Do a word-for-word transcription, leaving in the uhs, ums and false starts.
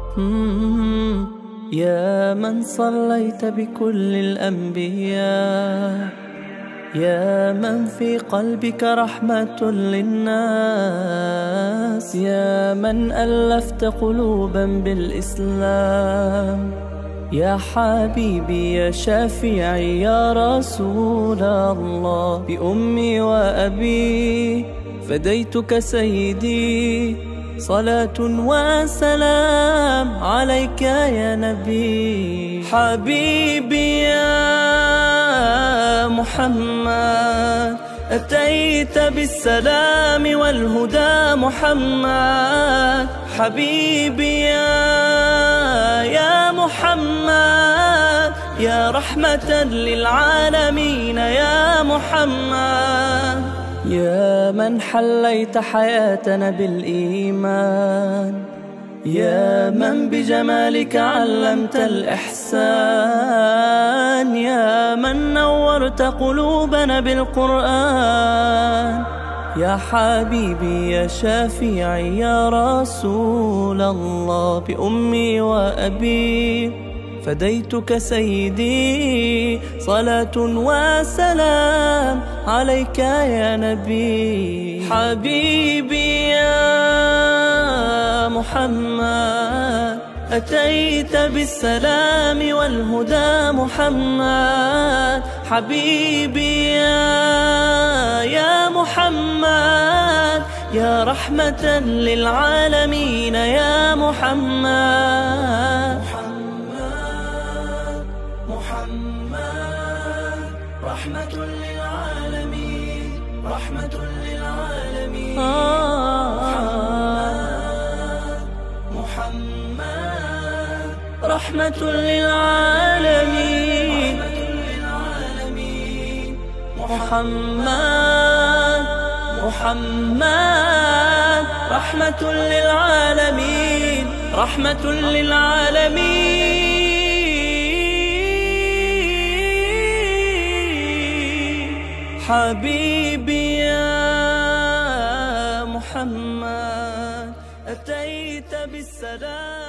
يا من صليت بكل الأنبياء، يا من في قلبك رحمة للناس، يا من ألفت قلوبا بالإسلام، يا حبيبي يا شافعي يا رسول الله، بأمي وأبي فديتك سيدي، صلاة وسلام عليك يا نبي. حبيبي يا محمد أتيت بالسلام والهدى محمد، حبيبي يا يا محمد يا رحمة للعالمين يا محمد، يا من حليت حياتنا بالإيمان، يا من بجمالك علمت الإحسان، يا من نورت قلوبنا بالقرآن، يا حبيبي يا شافعي يا رسول الله، بأمي وأبي فديتك سيدي، صلاة وسلام عليك يا نبي. حبيبي يا محمد أتيت بالسلام والهدى محمد، حبيبي يا يا محمد يا رحمة للعالمين يا محمد. رحمة للعالمين، رحمة للعالمين، محمد رحمة للعالمين، محمد محمد رحمة للعالمين، رحمة للعالمين. حبيبي يا محمد أتيت بالسلام